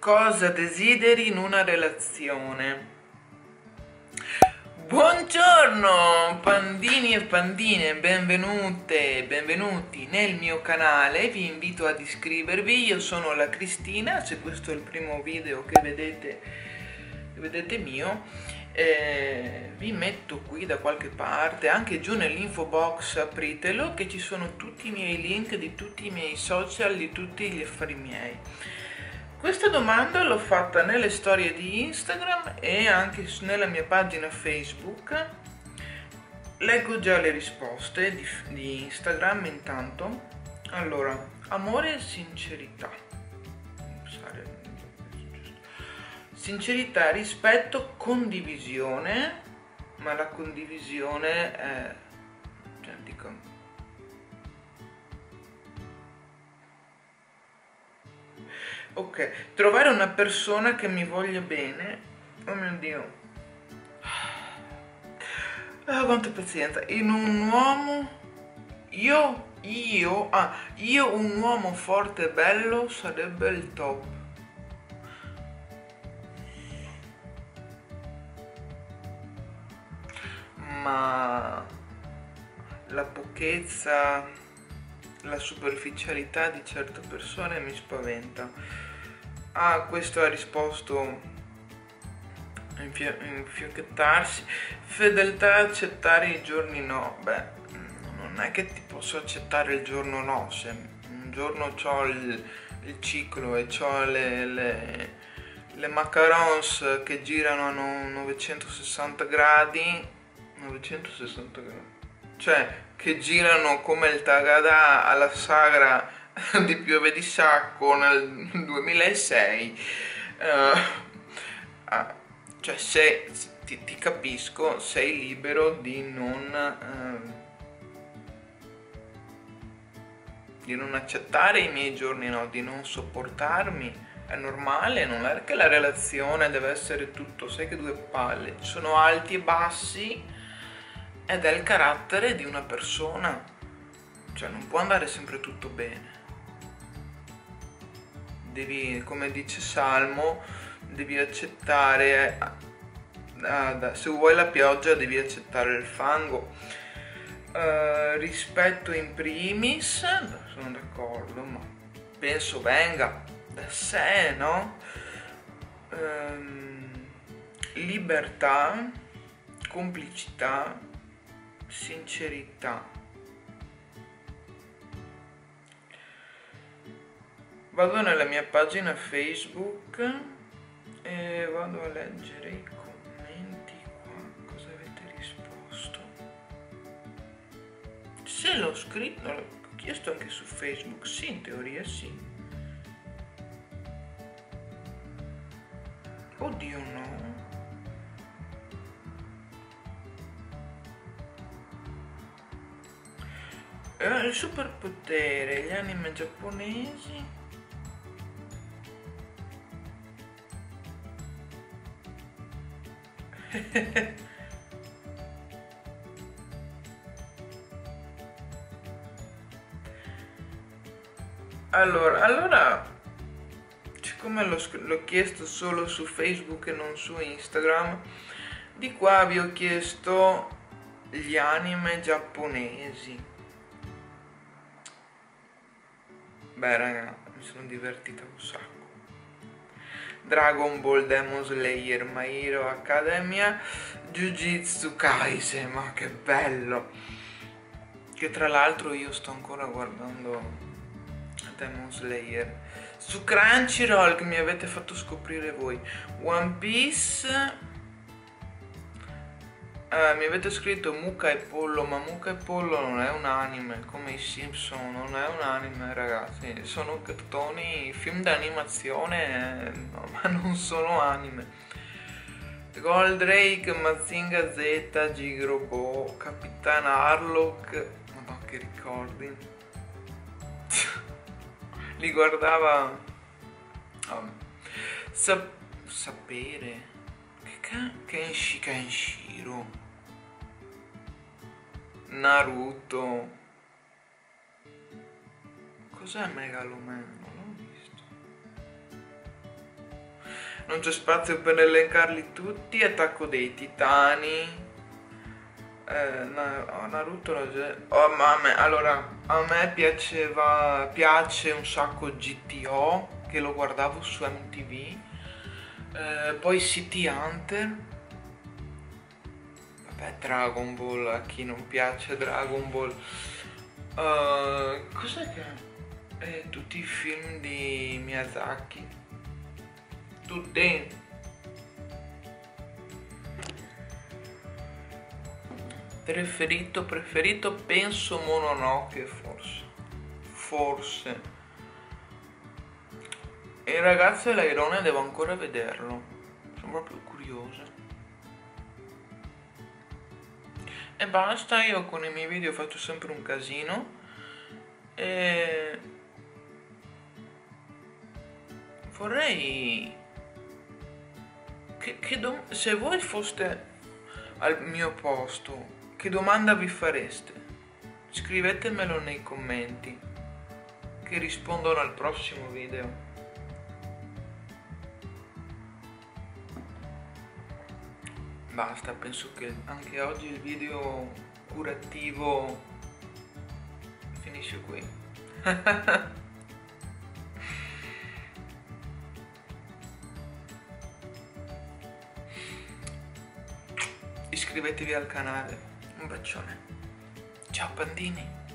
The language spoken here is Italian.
Cosa desideri in una relazione? Buongiorno pandini e pandine, benvenute e benvenuti nel mio canale. Vi invito ad iscrivervi. Io sono la Cristina, se questo è il primo video che vedete mio, vi metto qui da qualche parte, anche giù nell'info box, apritelo, che ci sono tutti i miei link di tutti i miei social, di tutti gli affari miei. Questa domanda l'ho fatta nelle storie di Instagram e anche nella mia pagina Facebook. Leggo già le risposte di Instagram intanto. Allora, amore e sincerità. Sincerità, rispetto, condivisione, ma la condivisione è... cioè, dico... Ok, trovare una persona che mi voglia bene. Oh mio Dio. Ah, quanta pazienza. In un uomo... Io un uomo forte e bello sarebbe il top. Ma la pochezza, la superficialità di certe persone mi spaventa. Ah, questo ha risposto infiochettarsi. Fedeltà, accettare i giorni no. Beh, non è che ti posso accettare il giorno no. Se un giorno c'ho il ciclo e c'ho le macarons che girano a 960 gradi, cioè che girano come il Tagada alla sagra di Piove di Sacco nel 2006, cioè se ti capisco, sei libero di non accettare i miei giorni no, di non sopportarmi. È normale, non è che la relazione deve essere tutto, sai che due palle, ci sono alti e bassi ed è il carattere di una persona, cioè non può andare sempre tutto bene. Devi, come dice Salmo, devi accettare, se vuoi la pioggia devi accettare il fango. Rispetto in primis, sono d'accordo, ma penso venga da sé, no? Libertà, complicità, sincerità. Vado nella mia pagina Facebook e vado a leggere i commenti qua. Cosa avete risposto? Se l'ho scritto, l'ho chiesto anche su Facebook. Sì, in teoria sì. Oddio no. Il superpotere, gli anime giapponesi. Allora, siccome l'ho chiesto solo su Facebook e non su Instagram, di qua vi ho chiesto gli anime giapponesi. Beh raga, mi sono divertita un sacco. Dragon Ball, Demon Slayer, My Hero Academia, Jujutsu Kaisen, ma che bello! Che tra l'altro io sto ancora guardando Demon Slayer su Crunchyroll, che mi avete fatto scoprire voi. One Piece, mi avete scritto Mucca e Pollo, ma Mucca e Pollo non è un anime, come i Simpson, non è un anime ragazzi, sono cartoni, film d'animazione, no, ma non sono anime. Goldrake, Mazinga Z, Gigrobo, Capitan Harlock, madonna che ricordi. Li guardava. Sapere. Kenshiro. Naruto. Cos'è Megaloman? Non l'ho visto. non c'è spazio per elencarli tutti. Attacco dei Titani, Naruto allora a me piace un sacco GTO, che lo guardavo su MTV, poi City Hunter, vabbè, Dragon Ball, a chi non piace Dragon Ball. Cos'è che tutti i film di Miyazaki, tutti. Preferito penso Mononoke, forse. E il ragazzo e l'airone devo ancora vederlo, sono proprio curiosa. E basta, io con i miei video faccio sempre un casino e vorrei se voi foste al mio posto, che domanda vi fareste? Scrivetemelo nei commenti, che rispondono al prossimo video. Basta, penso che anche oggi il video curativo finisce qui. Iscrivetevi al canale. Un bacione. Ciao pandini.